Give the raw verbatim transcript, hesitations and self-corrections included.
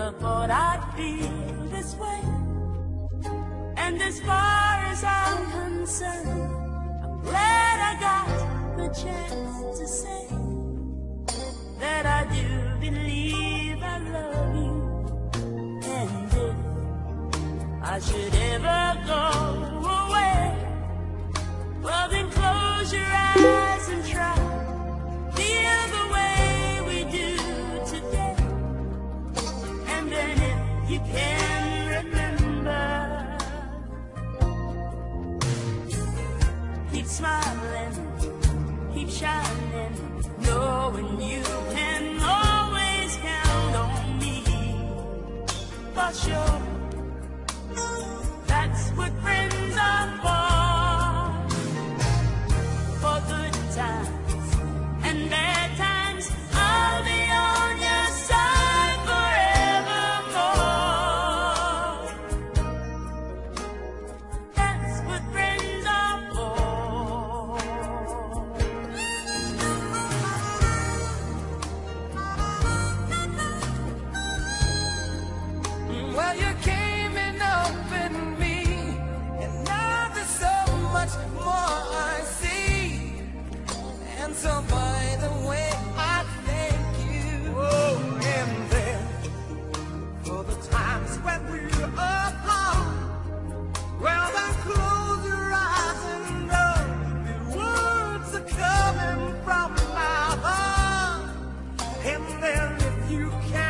never thought I'd feel this way. And as far as I'm concerned, I'm glad I got the chance to say that I do believe I love you. And if I should ever go away, well then close your eyes and try feel the way we do today. And then if you can remember, keep smiling, keep shining, knowing you can always count on me. For sure, that's what friends are for. For good times and bad times, I'll be on your side forevermore. That's what friends are for. Well, you came and opened me, and now there's so much more I see. And so by the way, I thank you. Oh, and then for the times when we were apart, well then close your eyes and know the words are coming from my heart. And then if you can